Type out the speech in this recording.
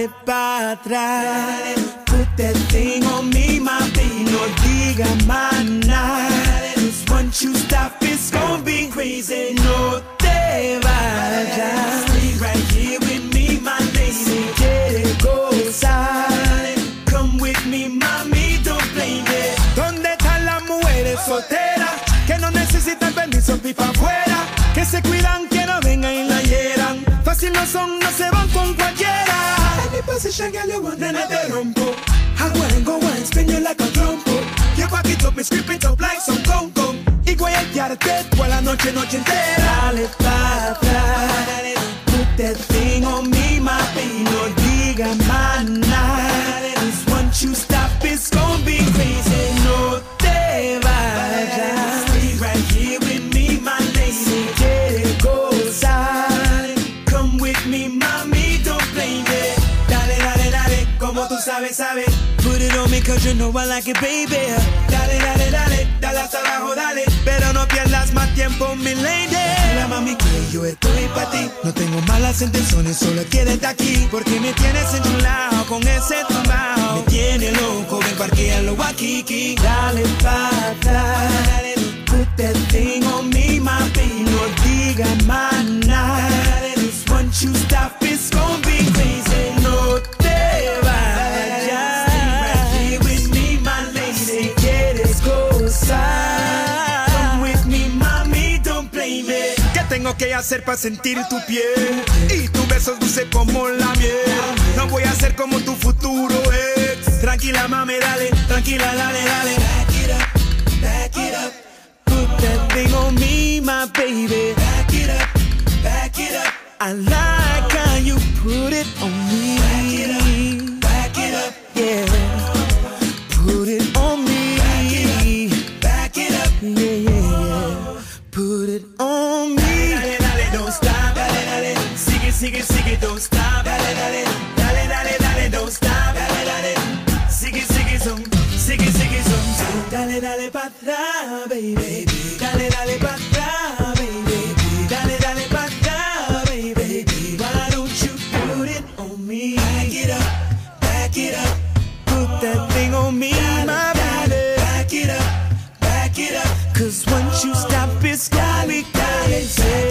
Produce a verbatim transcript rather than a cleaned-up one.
dale para atrás. Put that thing on me, my baby. No diga más nada. Cause once you stop, it's gonna be crazy. No te vayas. Stay right here with me, my lady. Si quieres gozar, come with me, mami, don't blame it. ¿Dónde están las mujeres solteras que no necesitan permiso ni pa' afuera? Que se cuidan, que no vengan y la hieran. Fácil no son, no se van con cualquiera. Any position, girl, you want, nena te rompo. I wanna go and spin you like a trompo. You back it up, me script it up like some conco. Y voy a guiarte toda la noche, noche entera. Dale pa' atrás. Put that thing on me, my baby. No diga más nada. Cause once you stop, it's gonna be crazy. No te vayas. Stay right here with me, my lady. Si quieres gozar, come with me, mami, don't blame it. Dale, dale, dale, como tú sabes, sabes. Put it on me cause you know I like it, baby. Dale, dale, dale, dale hasta abajo, dale. Pero no pierdas más tiempo, mi lady. La mami que yo estoy pa' ti. No tengo malas intenciones, solo quédate aquí. Porque me tienes en tu lado, con ese tumbao. Me tiene loco, ven parquealo aquí, aquí. Dale pa' atrás. Put that thing on me, my baby. No diga más nada. Cause once you stop, it's gonna be crazy. No te vayas. Stay right here with me, my lady. Si quieres gozar, come with me, mami, don't blame it. ¿Qué tengo que hacer para sentir tu piel? Y tus besos dulces como la miel. No voy a ser como tu futuro ex. Tranquila, mami, dale. Tranquila, dale, dale. Back it up, back it up. Put that thing on me, my baby. Back it up, back it up. I like how you put it on me. Back it up, back it up. Yeah, put it on me. Back it up, back it up. Yeah, yeah, yeah. Put it on me. Dale, dale, dale, don't stop. Dale, dale, sigue, sigue, sigue, don't stop. Dale, dale, dale, dale, dale, don't stop. Dale, dale, sigue, sigue, son, sigue, sigue, son, son. Dale, dale pa' atrás, baby. Dale, dale pa' atrás, baby. Dale, dale pa' atrás, baby. Why don't you put it on me? Back it up, back it up. Put that thing on me, my baby. Back it up, back it up. Cause once you stop, it's gonna be crazy.